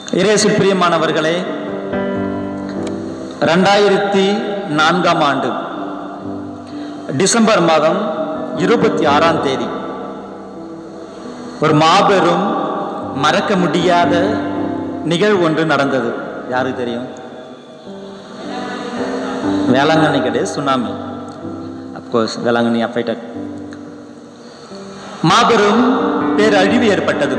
இயேசுவில் பிரியமானவர்களே, 2004ஆம் ஆண்டு டிசம்பர் மாதம் 26ஆம் தேதி ஒரு மாபெரும் மறக்க முடியாத நிகழ்வு ஒன்று நடந்தது. யாருக்கு தெரியும்? வேளாங்கண்ணி கிடையாது, சுனாமி. Of course Velankanni affected. மாபெரும் பேரழிவு ஏற்பட்டது.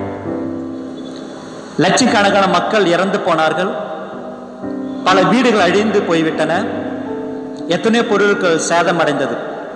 லட்சக்கணக்கான மக்கள் இறந்து போனார்கள். பல வீடுகள் அழிந்து போய்விட்டன. எத்தனையோ பொருட்கள் சேதமடைந்தது.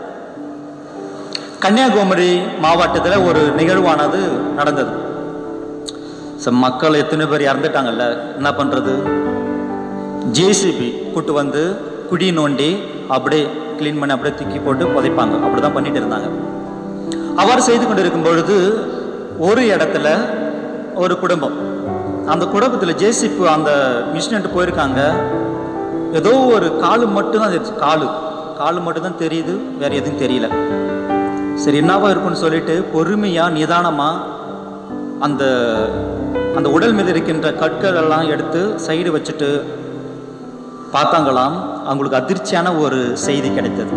கன்னியாகுமரி மாவட்டத்தில் ஒரு நிகழ்வானது நடந்தது. மக்கள் எத்தனை பேர் இறந்துட்டாங்கல்ல, என்ன பண்றது? ஜேசிபி கூட்டு வந்து குழி நோண்டி அப்படியே கிளீன் பண்ணி அப்படியே தூக்கி போட்டு புதைப்பாங்க. அப்படிதான் பண்ணிட்டு இருந்தாங்க. அவர் செய்து கொண்டிருக்கும் பொழுது ஒரு இடத்துல ஒரு குடும்பம், அந்த குடும்பத்தில் ஜேசிபி அந்த மிஷின் போயிருக்காங்க. ஏதோ ஒரு காலு மட்டும்தான் தெரியுது. காலு மட்டும்தான் தெரியுது, வேற எதுவும் தெரியல. சரி, என்னவா இருக்குன்னு சொல்லிட்டு பொறுமையா நிதானமா அந்த அந்த உடல் மீது இருக்கின்ற கற்கள் எல்லாம் எடுத்து சைடு வச்சுட்டு பார்த்தாங்களாம். அவங்களுக்கு அதிர்ச்சியான ஒரு செய்தி கிடைத்தது.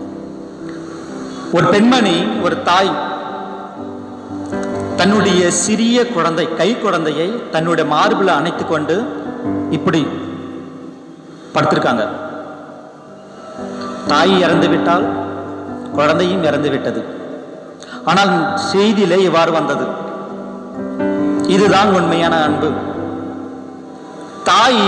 ஒரு பெண்மணி, ஒரு தாய் தன்னுடைய சிறிய குழந்தை, கை குழந்தையை தன்னுடைய மார்பில் அணைத்து கொண்டு இப்படி படுத்திருக்காங்க. தாய் இறந்து விட்டால், குழந்தையும் இறந்து விட்டது. ஆனால் செய்தியிலே இவ்வாறு வந்தது. இதுதான் உண்மையான அன்பு. தாய்,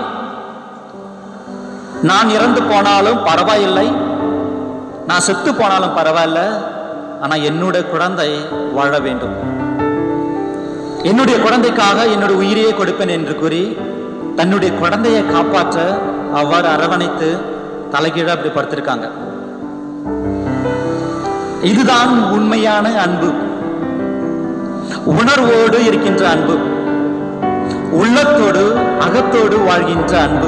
நான் இறந்து போனாலும் பரவாயில்லை, நான் செத்து போனாலும் பரவாயில்ல, ஆனா என்னுடைய குழந்தை வாழ வேண்டும், என்னுடைய குழந்தைக்காக என்னுடைய உயிரையே கொடுப்பேன் என்று கூறி தன்னுடைய குழந்தையை காப்பாற்ற அவ்வாறு அரவணைத்து தலைகீழ அப்படி படுத்திருக்காங்க. இதுதான் உண்மையான அன்பு. உணர்வோடு இருக்கின்ற அன்பு, உள்ளத்தோடு அகத்தோடு வாழ்கின்ற அன்பு.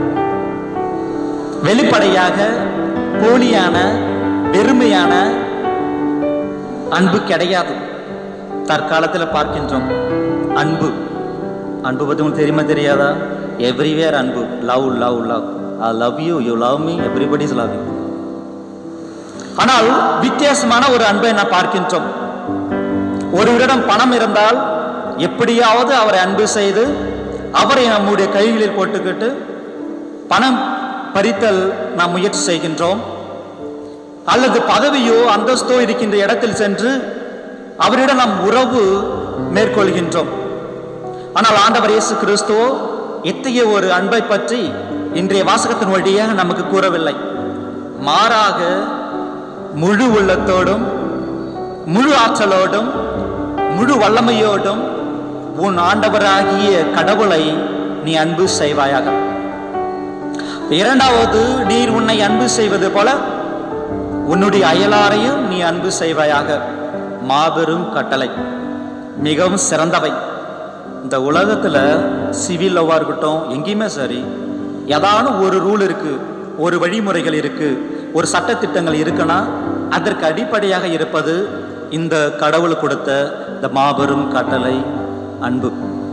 வெளிப்படையாக போலியான வெறுமையான அன்பு கிடையாது. தற்காலத்தில் பார்க்கின்றோம் அன்பு. அன்பு பற்றி உங்களுக்கு தெரியுமா தெரியாதா? எவ்ரிவேர் அன்பு. Love love love. I love you, you love me, everybody is love you. ஆனால் வித்தியாசமான ஒரு அன்பை நான் பார்க்கின்றோம். ஒருவரிடம் பணம் இருந்தால் எப்படியாவது அவரை அன்பு செய்து அவரை நம்முடைய கைகளில் போட்டுக்கிட்டு பணம் பறித்தல் நாம் முயற்சி செய்கின்றோம். அல்லது பதவியோ அந்தஸ்தோ இருக்கின்ற இடத்தில் சென்று அவரிடம் நாம் உறவு மேற்கொள்கின்றோம். ஆனால் ஆண்டவர் இயேசு கிறிஸ்துவோ இத்தகைய ஒரு அன்பை பற்றி இன்றைய வாசகத்தின் வழியாக நமக்கு கூறவில்லை. மாறாக முழு உள்ளத்தோடும் முழு ஆற்றலோடும் முழு வல்லமையோடும் உன் ஆண்டவராகிய கடவுளை நீ அன்பு செய்வாயாக. இரண்டாவது, நீர் உன்னை அன்பு செய்வது போல உன்னுடைய அயலாரையும் நீ அன்பு செய்வாயாக. மாபெரும் கட்டளை, மிகவும் சிறந்தவை. இந்த உலகத்துல சிவில் லவ்வா இருக்கட்டும், எங்கேயுமே சரி, ஏதான ஒரு ரூல் இருக்கு, ஒரு வழிமுறைகள் இருக்கு, ஒரு சட்டத்திட்டங்கள் இருக்குன்னா அதற்கு அடிப்படையாக இருப்பது இந்த கடவுள் கொடுத்த இந்த மாபெரும் கட்டளை அன்பு.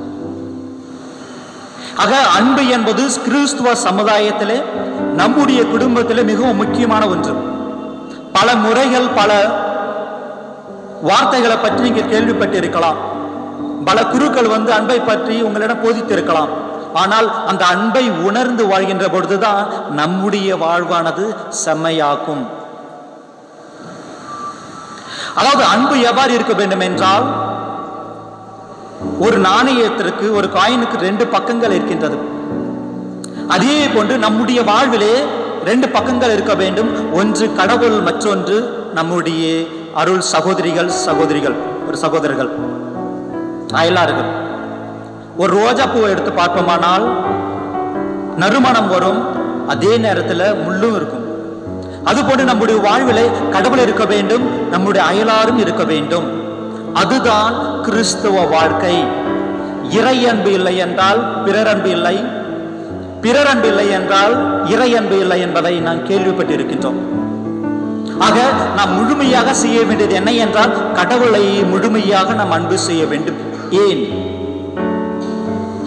ஆக அன்பு என்பது கிறிஸ்துவ சமுதாயத்திலே, நம்முடைய குடும்பத்திலே மிகவும் முக்கியமான ஒன்று. பல முறைகள், பல வார்த்தைகளை பற்றி நீங்கள் கேள்விப்பட்டிருக்கலாம். பல குருக்கள் வந்து அன்பை பற்றி உங்களிடம் போதித்திருக்கலாம். ஆனால் அந்த அன்பை உணர்ந்து வாழ்கின்ற பொழுதுதான் நம்முடைய வாழ்வானது செம்மையாக்கும். அதாவது அன்பு எவ்வாறு இருக்க வேண்டும் என்றால், ஒரு நாணயத்திற்கு, ஒரு காயினுக்கு 2 பக்கங்கள் இருக்கின்றது. அதே போன்று நம்முடைய வாழ்விலே 2 பக்கங்கள் இருக்க வேண்டும். ஒன்று கடவுள், மற்றொன்று நம்முடைய அருள் சகோதரிகள், ஒரு சகோதரர்கள், அயலார்கள். ஒரு ரோஜா பூவை எடுத்து பார்ப்போமானால் நறுமணம் வரும், அதே நேரத்தில் முள்ளும் இருக்கும். அதுபோன்று நம்முடைய வாழ்விலே கடவுள் இருக்க வேண்டும், நம்முடைய அயலாரும் இருக்க வேண்டும். அதுதான் கிறிஸ்துவ வாழ்க்கை. இறை அன்பு இல்லை என்றால் பிறர் அன்பு இல்லை, பிறர் அன்பு இல்லை என்றால் இறை அன்பு இல்லை என்பதை நாம் கேள்விப்பட்டிருக்கின்றோம். ஆக நாம் முழுமையாக செய்ய வேண்டியது என்ன என்றால், கடவுளை முழுமையாக நாம் அன்பு செய்ய வேண்டும். ஏன்?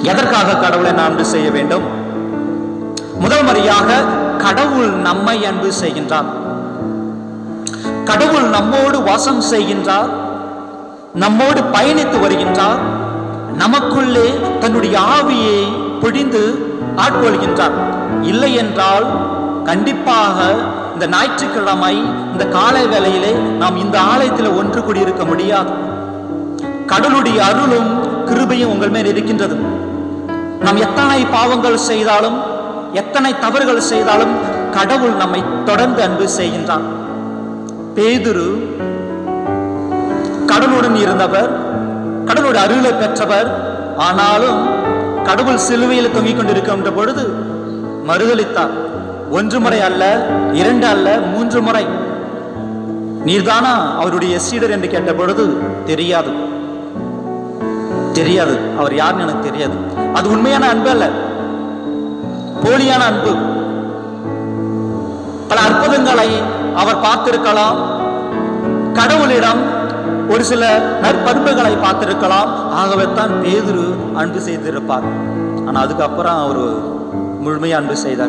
எதற்காக கடவுளை நாம் அன்பு செய்ய வேண்டும்? முதல் முறையாக கடவுள் நம்மை அன்பு செய்கின்றார். கடவுள் நம்மோடு வாசம் செய்கின்றார், நம்மோடு பயணித்து வருகின்றார், நமக்குள்ளே தன்னுடைய ஆவியை பொழிந்து ஆட்கொள்கின்றார். இல்லை என்றால் கண்டிப்பாக இந்த ஞாயிற்றுக்கிழமை இந்த காலை வேளையிலே நாம் இந்த ஆலயத்தில் ஒன்று கூடியிருக்க முடியாது. கடவுளுடைய அருளும் கிருபையும் உங்கள் மேல் இருக்கின்றது. நாம் எத்தனை பாவங்கள் செய்தாலும் எத்தனை தவறுகள் செய்தாலும் கடவுள் நம்மை தொடர்ந்து அன்பு செய்கின்றார். பேதுரு கடவுளுடன் இருந்தவர், கடவுளுடைய அருளை பெற்றவர். ஆனாலும் கடவுள் சிலுவையில் தொங்கிக் கொண்டிருக்கின்ற பொழுது மறுதலித்தார். 1 முறை அல்ல, 2 அல்ல, 3 முறை. நீர்தானா அவருடைய சீடர் என்று கேட்ட பொழுது தெரியாது, அவர் யாருன்னு எனக்கு தெரியாது. அது உண்மையான அன்பு அல்ல, போலியான அன்பு. பல அற்புதங்களை அவர் பார்த்திருக்கலாம், கடவுளிடம் ஒரு சில நற்பண்புகளை பார்த்திருக்கலாம். ஆகவே தான் பேதுரு அன்பு செய்திருப்பார். ஆனா அதுக்கப்புறம் அவர் முழுமையா அன்பு செய்தார்.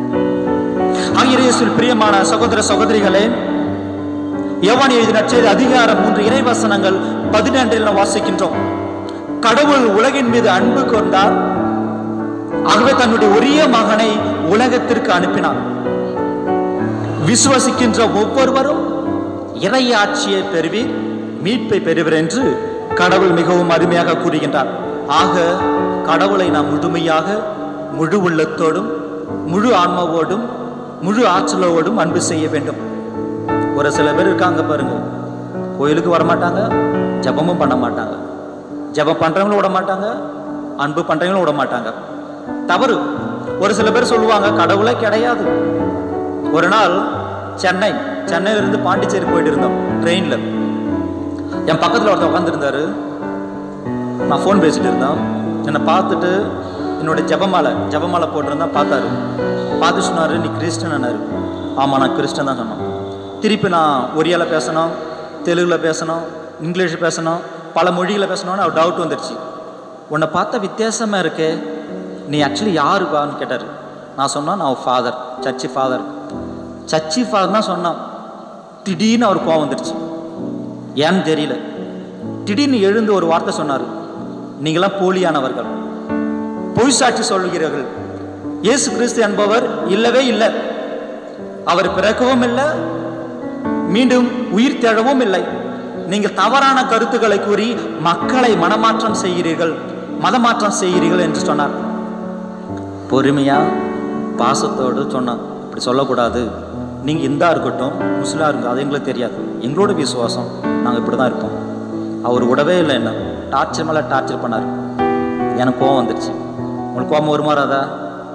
ஆகிய பிரியமான சகோதர சகோதரிகளே, யோவான் எழுதின நற்செய்தி அதிகாரம் 3 இறைவசனங்கள் 14 வாசிக்கின்றோம். கடவுள் உலகின் மீது அன்பு கொண்டார், ஆகவே தன்னுடைய ஒரே மகனை உலகத்திற்கு அனுப்பினார். விசுவசிக்கின்ற ஒவ்வொருவரும் இறையாட்சியை பெறுவீர், மீட்பை பெறுவர் என்று கடவுள் மிகவும் அருமையாக கூறுகின்றார். ஆக கடவுளை நாம் முழுமையாக முழு உள்ளத்தோடும் முழு ஆன்மாவோடும் முழு ஆற்றலோடும் அன்பு செய்ய வேண்டும். ஒரு சில பேர் இருக்காங்க பாருங்க, கோயிலுக்கு வரமாட்டாங்க, ஜபமும் பண்ண மாட்டாங்க, ஜபம் பண்றவங்களும் விட மாட்டாங்க, அன்பு பண்றவங்களும் விட மாட்டாங்க. தவறு. ஒரு சில பேர் சொல்லுவாங்க கடவுளே கிடையாது. ஒரு நாள் சென்னையில இருந்து பாண்டிச்சேரி போயிட்டு இருந்தோம் ட்ரெயின்ல. என் பக்கத்துல ஒருத்தர் உட்காந்துருந்தாரு. நான் போன் பேசிட்டு இருந்தேன். என்னை பார்த்துட்டு என்னோட ஜபமாலை போட்டிருந்தா பார்த்தாரு. பார்த்து சொன்னாரு, நீ கிறிஸ்டன்? ஆமா நான் கிறிஸ்டன் தான் சொன்னோம். திருப்பி நான் ஒரியால பேசணும், தெலுங்குல பேசணும், இங்கிலீஷ் பேசணும், பல மொழிகளை பேசணும்னு அவர் டவுட் வந்துடுச்சு. உன்னை பார்த்தா வித்தியாசமா இருக்கே, நீ ஆக்சுவலி யாருப்பான்னு கேட்டார். நான் சொன்னேன், நான் ஃபாதர், சர்ச்சி ஃபாதர் தான் சொன்னான். திடீர்னு அவர் கோவம் வந்துடுச்சு. ஏன்னு தெரியல. திடீர்னு எழுந்து ஒரு வார்த்தை சொன்னார், நீங்களாம் போலியானவர்கள், பொய் சாட்சி சொல்லுகிறீர்கள். இயேசு கிறிஸ்து என்பவர் இல்லவே இல்லை. அவர் பிறக்கவும் இல்லை, மீண்டும் உயிர் தெழவும் இல்லை. நீங்கள் தவறான கருத்துக்களை கூறி மக்களை மனமாற்றம் செய்கிறீர்கள், மதமாற்றம் செய்கிறீர்கள் என்று சொன்னார். பொறுமையா பாசத்தோடு சொன்னான், இப்படி சொல்லக்கூடாது, நீங்கள் இந்தா இருக்கட்டும் முஸ்லா இருங்க, அது எங்களுக்கு தெரியாது, எங்களோட விசுவாசம், நாங்கள் இப்படி தான் இருப்போம். அவர் விடவே இல்லை, என்ன டார்ச்சர் மேலே டார்ச்சர் பண்ணார். எனக்கு கோவம் வந்துடுச்சு. உங்களுக்கு கோபம் வருமாறாதா?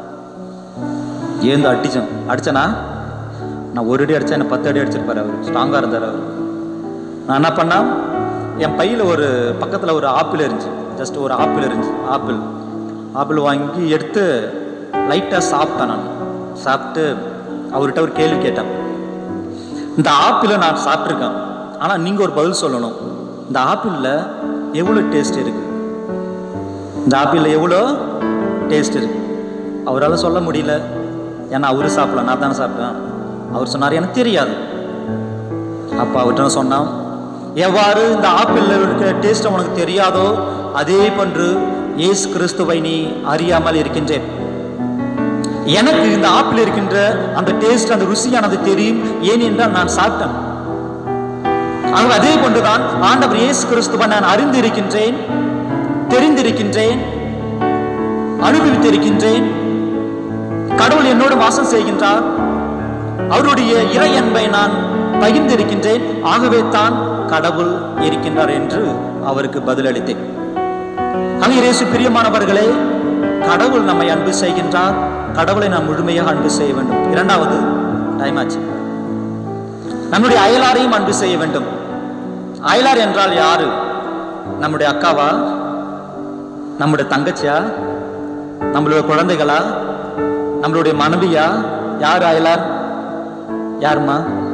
ஏந்து அடிச்சனா? நான் 1 அடி அடித்தா என்னை 10 அடி அடிச்சிருப்பார். அவர் ஸ்ட்ராங்காக இருந்தார். அவர் நான் என்ன பண்ணா, என் பையில் ஒரு பக்கத்தில் ஒரு ஆப்பிள் இருந்துச்சு, ஜஸ்ட் ஒரு ஆப்பிள் இருந்துச்சு. ஆப்பிள் வாங்கி எடுத்து லைட்டாக சாப்பிட்டேன். நான் சாப்பிட்டு அவர்கிட்ட ஒரு கேள்வி கேட்டேன். இந்த ஆப்பிளை நான் சாப்பிட்ருக்கேன், ஆனால் நீங்கள் ஒரு பதில் சொல்லணும். இந்த ஆப்பிளில் எவ்வளோ டேஸ்ட் இருக்கு? இந்த ஆப்பிளில் எவ்வளோ டேஸ்ட் இருக்கு? அவரால் சொல்ல முடியல. ஏன்னா அவரு சாப்பிடல, நான் தானே சாப்பிட்டேன். அவர் சொன்னார், எனக்கு தெரியாது. அப்போ அவர்கிட்ட சொன்னான், எவ்வாறு இந்த ஆப்பிள் இருக்கிற டேஸ்ட் உனக்கு தெரியாதோ அதே போன்று இயேசு கிறிஸ்துவை நீ அறியாமல் இருக்கின்றேன். எனக்கு இந்த ஆப்பிள் இருக்கின்ற அந்த டேஸ்ட், அந்த ருசியானது தெரியும், ஏனென்றால் நான் சாப்பிட்டேன். அதே போன்றுதான் ஆண்டவர் இயேசு கிறிஸ்துவை நான் அறிந்திருக்கின்றேன், தெரிந்திருக்கின்றேன், அனுபவித்திருக்கின்றேன். கடவுள் என்னோடு வாசம் செய்கின்றார், அவருடைய இறை அன்பை நான் பகிர்ந்திருக்கின்றேன். ஆகவே தான் கடவுள் இருக்கின்றார் என்று அவருக்கு பதிலளித்தேன். இயேசு பிரியமானவர்களே, கடவுள் நம்மை அன்பு செய்கின்றார், கடவுளை நாம் முழுமையாக அன்பு செய்ய வேண்டும். 2வது டைம் ஆச்சு, நம்முடைய அயலாரையும் அன்பு செய்ய வேண்டும். அயலார் என்றால் யாரு? நம்முடைய அக்காவா, நம்முடைய தங்கச்சியா, நம்மளுடைய குழந்தைகளா, நம்மளுடைய மனைவியா? யார் அயலார்? யாருமா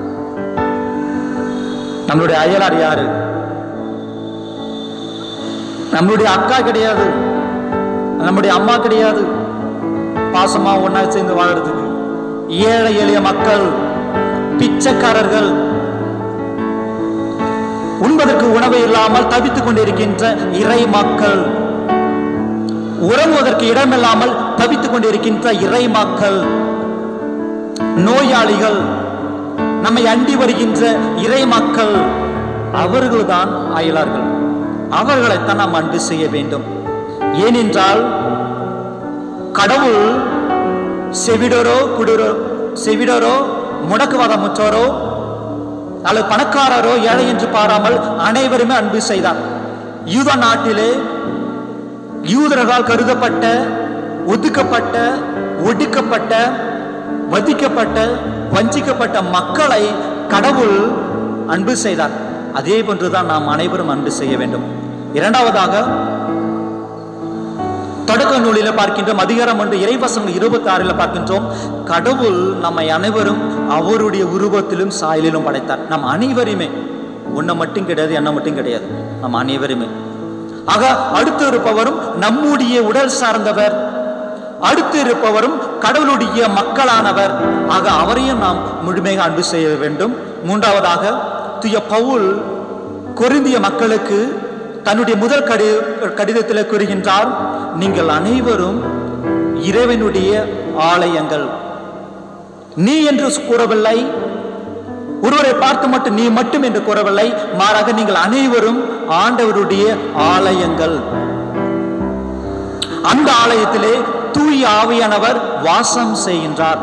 நம்மளுடைய அயலார்? யாரு? நம்மளுடைய அக்கா கிடையாது, நம்முடைய அம்மா கிடையாது பாசமா ஒன்னா சேர்ந்து வாழறதுக்கு. ஏழை எளிய மக்கள், பிச்சைக்காரர்கள், உண்பதற்கு உணவு இல்லாமல் தவித்துக் கொண்டிருக்கின்ற இறை மக்கள், உறங்குவதற்கு இடமில்லாமல் தவித்துக் கொண்டிருக்கின்ற இறை மக்கள், நோயாளிகள், நம்மை அண்டி வருகின்ற இறை மக்கள், அவர்கள்தான் அயலார்கள். அவர்களைத்தான் நாம் அன்பு செய்ய வேண்டும். ஏனென்றால் கடவுள் செவிடரோ குடுரோ, செவிடரோ முடக்குவாதமுற்றோரோ அல்லது பணக்காரரோ ஏழை என்று பாராமல் அனைவருமே அன்பு செய்தார். யூத நாட்டிலே யூதர்களால் கருதப்பட்ட, ஒதுக்கப்பட்ட, ஒடுக்கப்பட்ட, வதிக்கப்பட்ட, வஞ்சிக்கப்பட்ட மக்களை கடவுள் அன்பு செய்தார். அதே போன்றுதான் நாம் அனைவரும் அன்பு செய்ய வேண்டும். இரண்டாவதாக தொடக்க நூலில பார்க்கின்றோம், அதிகாரம் 1 இறைவசனம் 26 பார்க்கின்றோம், கடவுள் நம்மை அனைவரும் அவருடைய உருவத்திலும் சாயலிலும் படைத்தார். நம் அனைவருமே, ஒன்ன மட்டும் கிடையாது, என்ன மட்டும் கிடையாது, நம் அனைவருமே. ஆக அடுத்து இருப்பவரும் நம்முடைய உடல் சார்ந்தவர், அடுத்து இருப்பவரும் கடவுளுடைய மக்களானவர். ஆக அவரையும் நாம் முழுமையாக அன்பு செய்ய வேண்டும். மூன்றாவதாக தூய பவுல் கொரிந்திய மக்களுக்கு தன்னுடைய முதல் கடிதத்தில் கூறுகின்றார், நீங்கள் அனைவரும் இறைவனுடைய ஆலயங்கள். நீ என்று கூறவில்லை, ஒருவரை பார்த்து மட்டும் நீ மட்டும் என்று கூறவில்லை, மாறாக நீங்கள் அனைவரும் ஆண்டவருடைய ஆலயங்கள். அந்த ஆலயத்திலே தூய ஆவியானவர் வாசம் செய்கின்றார்.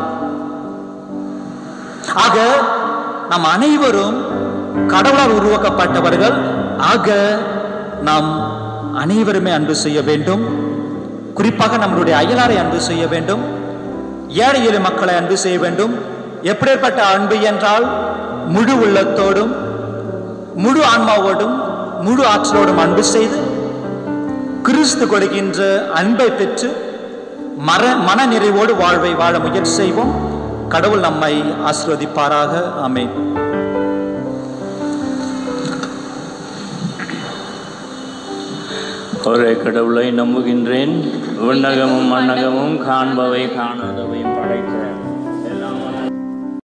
ஆக நாம் அனைவரும் கடவுளால் உருவாக்கப்பட்டவர்கள். ஆக நாம் அனைவருமே அன்பு செய்ய வேண்டும். குறிப்பாக நம்மளுடைய அயலாரை அன்பு செய்ய வேண்டும். ஏழை எளிய மக்களை அன்பு செய்ய வேண்டும். எப்படிப்பட்ட அன்பு என்றால் முழு உள்ளத்தோடும், முழு ஆன்மாவோடும், முழு ஆற்றலோடும் அன்பு செய்து கிறிஸ்து கொடுக்கின்ற அன்பை பெற்று மன நிறைவோடு வாழ்வை வாழ முயற்சி செய்வோம். கடவுள் நம்மை ஆசீர்வதிப்பாராக. ஆமென். ஒரே கடவுளை நம்புகின்றேன், விண்ணகமும் மண்ணகமும் காண்பவை காணாதவையும் படைத்த